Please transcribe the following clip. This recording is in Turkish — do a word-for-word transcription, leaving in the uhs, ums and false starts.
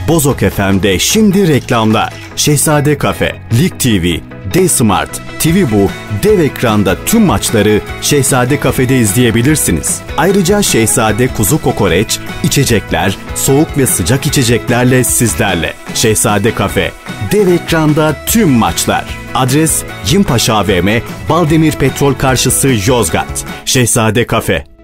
Bozok F M'de şimdi reklamlar. Şehzade Kafe, Lig T V, D-Smart, T V Bu, dev ekranda tüm maçları Şehzade Kafe'de izleyebilirsiniz. Ayrıca Şehzade Kuzu Kokoreç, içecekler, soğuk ve sıcak içeceklerle sizlerle. Şehzade Kafe, dev ekranda tüm maçlar. Adres Yimpaşa A V M, Baldemir Petrol karşısı Yozgat. Şehzade Kafe.